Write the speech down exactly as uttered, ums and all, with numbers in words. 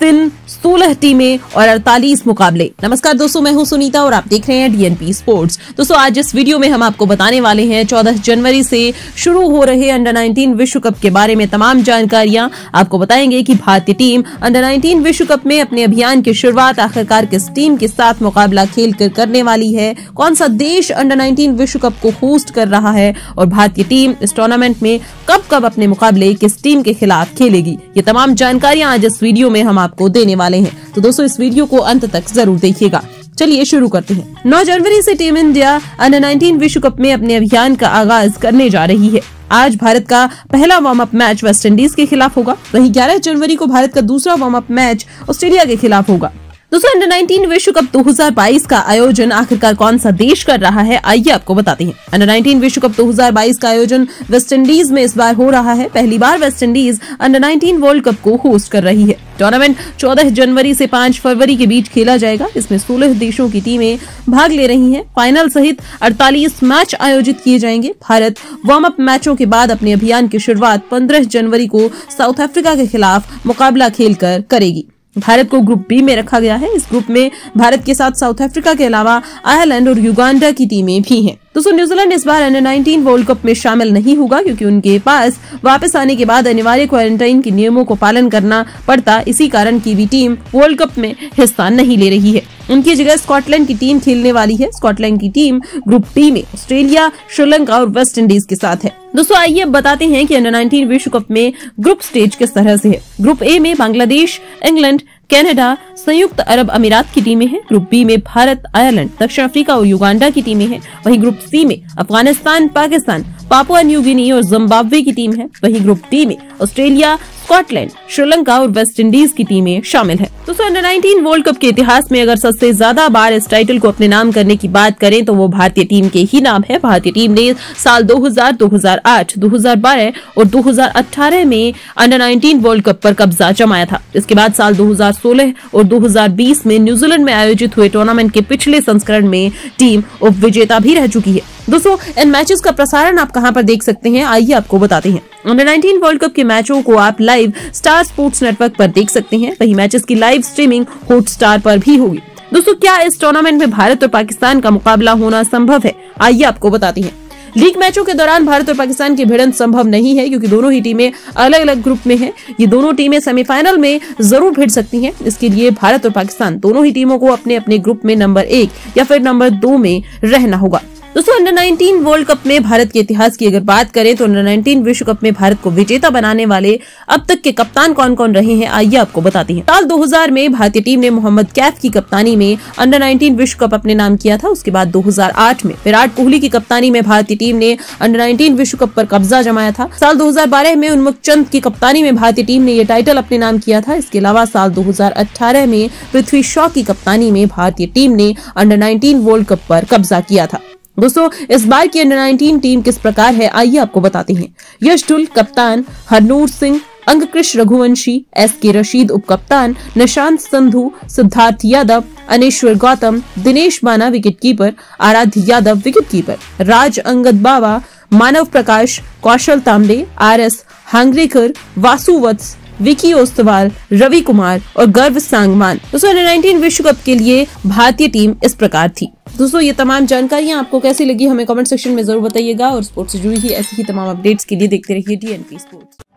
दिन सोलह टीमें और अड़तालीस मुकाबले। नमस्कार दोस्तों, मैं हूं सुनीता और आप देख रहे हैं डीएनपी स्पोर्ट्स। दोस्तों आज इस वीडियो में हम आपको बताने वाले हैं चौदह जनवरी से शुरू हो रहे अंडर नाइनटीन विश्व कप के बारे में तमाम जानकारियां। आपको बताएंगे कि भारतीय टीम अंडर नाइनटीन विश्व कप में अपने अभियान की शुरुआत आखिरकार किस टीम के साथ मुकाबला खेल कर करने वाली है, कौन सा देश अंडर नाइनटीन विश्व कप को होस्ट कर रहा है और भारतीय टीम इस टूर्नामेंट में कब कब अपने मुकाबले किस टीम के खिलाफ खेलेगी। ये तमाम जानकारियां आज इस वीडियो में हम आपको देने वाले हैं, तो दोस्तों इस वीडियो को अंत तक जरूर देखिएगा। चलिए शुरू करते हैं। नौ जनवरी से टीम इंडिया अंडर नाइनटीन विश्व कप में अपने अभियान का आगाज करने जा रही है। आज भारत का पहला warm up match West Indies के खिलाफ होगा, वहीं ग्यारह जनवरी को भारत का दूसरा वार्म अप मैच ऑस्ट्रेलिया के खिलाफ होगा। दोस्तों अंडर नाइनटीन विश्व कप दो हज़ार बाईस का आयोजन आखिरकार कौन सा देश कर रहा है, आइए आपको बताते हैं। अंडर नाइनटीन विश्व कप दो हज़ार बाईस का आयोजन वेस्ट इंडीज में इस बार हो रहा है। पहली बार West Indies under nineteen world cup को होस्ट कर रही है। टूर्नामेंट चौदह जनवरी से पाँच फरवरी के बीच खेला जाएगा। इसमें सोलह देशों की टीमें भाग ले रही हैं। फाइनल सहित अड़तालीस मैच आयोजित किए जाएंगे। भारत वार्म अप मैचों के बाद अपने अभियान की शुरुआत पंद्रह जनवरी को साउथ अफ्रीका के खिलाफ मुकाबला खेलकर करेगी। भारत को ग्रुप बी में रखा गया है। इस ग्रुप में भारत के साथ साउथ अफ्रीका के अलावा आयरलैंड और युगांडा की टीमें भी हैं। दोस्तों न्यूजीलैंड इस बार अंडर नाइनटीन वर्ल्ड कप में शामिल नहीं होगा, क्योंकि उनके पास वापस आने के बाद अनिवार्य क्वारंटाइन के नियमों को पालन करना पड़ता। इसी कारण की भी टीम वर्ल्ड कप में हिस्सा नहीं ले रही है। उनकी जगह स्कॉटलैंड की टीम खेलने वाली है। स्कॉटलैंड की टीम ग्रुप डी में ऑस्ट्रेलिया, श्रीलंका और वेस्ट इंडीज के साथ है। दोस्तों आइए अब बताते हैं कि अंडर नाइनटीन विश्व कप में ग्रुप स्टेज किस तरह से है। ग्रुप ए में बांग्लादेश, इंग्लैंड, कनाडा, संयुक्त अरब अमीरात की टीमें हैं। ग्रुप बी में भारत, आयरलैंड, दक्षिण अफ्रीका और युगांडा की टीमें हैं। वहीं ग्रुप सी में Afghanistan, Pakistan, Papua New Guinea और जिम्बाब्वे की टीम है। वहीं ग्रुप डी में ऑस्ट्रेलिया, स्कॉटलैंड, श्रीलंका और वेस्ट इंडीज की टीमें शामिल हैं। दोस्तों अंडर नाइनटीन वर्ल्ड कप के इतिहास में अगर सबसे ज्यादा बार इस टाइटल को अपने नाम करने की बात करें तो वो भारतीय टीम के ही नाम है। भारतीय टीम ने साल दो हज़ार, दो हज़ार आठ, दो हज़ार बारह और दो हज़ार अठारह में अंडर नाइनटीन वर्ल्ड कप पर कब्जा जमाया था। इसके बाद साल दो हज़ार सोलह और दो हज़ार बीस में न्यूजीलैंड में आयोजित हुए टूर्नामेंट के पिछले संस्करण में टीम उप विजेता भी रह चुकी है। दोस्तों इन मैचेस का प्रसारण आप कहां पर देख सकते हैं, आइए आपको बताते हैं। अंडर नाइनटीन वर्ल्ड कप के मैचों को आप लाइव स्टार स्पोर्ट्स नेटवर्क पर देख सकते हैं। वहीं मैचेस की लाइव स्ट्रीमिंग हॉटस्टार पर भी होगी। दोस्तों क्या इस टूर्नामेंट में भारत और पाकिस्तान का मुकाबला होना संभव है, आइए आपको बताते हैं। लीग मैचों के दौरान भारत और पाकिस्तान की भिड़ंत संभव नहीं है, क्योंकि दोनों ही टीमें अलग अलग ग्रुप में हैं। ये दोनों टीमें सेमीफाइनल में जरूर भिड़ सकती हैं। इसके लिए भारत और पाकिस्तान दोनों ही टीमों को अपने अपने ग्रुप में नंबर एक या फिर नंबर दो में रहना होगा। दोस्तों अंडर नाइनटीन वर्ल्ड कप में भारत के इतिहास की अगर बात करें तो अंडर नाइनटीन विश्व कप में भारत को विजेता बनाने वाले अब तक के कप्तान कौन कौन रहे हैं, आइए आपको बताते हैं। साल दो हज़ार में भारतीय टीम ने मोहम्मद कैफ की कप्तानी में अंडर नाइनटीन विश्व कप अपने नाम किया था। उसके बाद दो हज़ार आठ में विराट कोहली की कप्तानी में भारतीय टीम ने अंडर नाइनटीन विश्व कप पर कब्जा जमाया था। साल दो हज़ार बारह में उन्मुक्त चंद की कप्तानी में भारतीय टीम ने ये टाइटल अपने नाम किया था। इसके अलावा साल दो हज़ार अठारह में पृथ्वी शॉ की कप्तानी में भारतीय टीम ने अंडर नाइनटीन वर्ल्ड कप पर कब्जा किया था। दोस्तों इस बार की अंडर नाइनटीन टीम किस प्रकार है, आइए आपको बताते हैं। यश टुल कप्तान, हरनूर सिंह, अंगकृष रघुवंशी, एस के रशीद उप कप्तान, निशांत संधू, सिद्धार्थ यादव, अनेश्वर गौतम, दिनेश बाना wicket keeper, Aaradhya Yadav wicket keeper, Raj Angad Bawa, Manav Prakash, Kaushal Tambe, R S Hangargekar, Vasu Vats, Vicky Ostwal, Ravi Kumar और गर्व सांगवान। दोस्तों अंडर नाइनटीन विश्व कप के लिए भारतीय टीम इस प्रकार थी। दोस्तों ये तमाम जानकारियां आपको कैसी लगी हमें कमेंट सेक्शन में जरूर बताइएगा और स्पोर्ट्स से जुड़ी ही ऐसी ही तमाम अपडेट्स के लिए देखते रहिए डीएनपी स्पोर्ट्स।